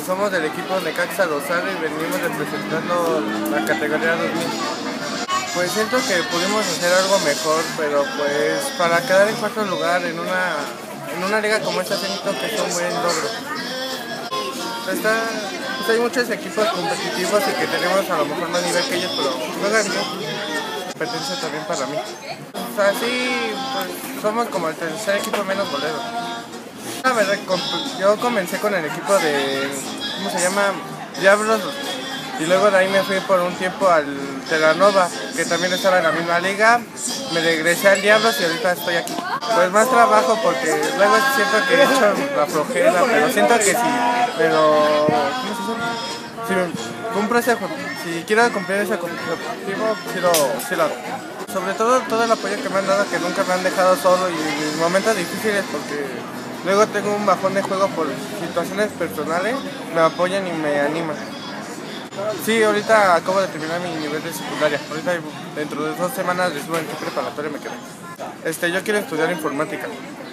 somos del equipo Necaxa Rosario y venimos representando la categoría 2000. Pues siento que pudimos hacer algo mejor, pero pues para quedar en cuarto lugar en una liga como esta siento que es un buen logro. Pues hay muchos equipos competitivos y que tenemos a lo mejor más nivel que ellos, pero juegan bien. Competencia también para mí. O sea, sí, pues somos como el tercer equipo menos golero. La verdad, yo comencé con el equipo de, ¿cómo se llama? Diablos. Y luego de ahí me fui por un tiempo al Terranova, que también estaba en la misma liga. Me regresé al Diablos y ahorita estoy aquí. Pues más trabajo porque luego siento que he hecho la flojera, pero siento que sí. Pero, ¿cómo se dice? Si cumplo si quiero cumplir ese objetivo, sí lo hago. Sobre todo el apoyo que me han dado, que nunca me han dejado solo y en momentos difíciles porque luego tengo un bajón de juego por situaciones personales, me apoyan y me animan. Sí, ahorita acabo de terminar mi nivel de secundaria. Ahorita dentro de 2 semanas les digo en qué preparatoria me quedé. Yo quiero estudiar informática.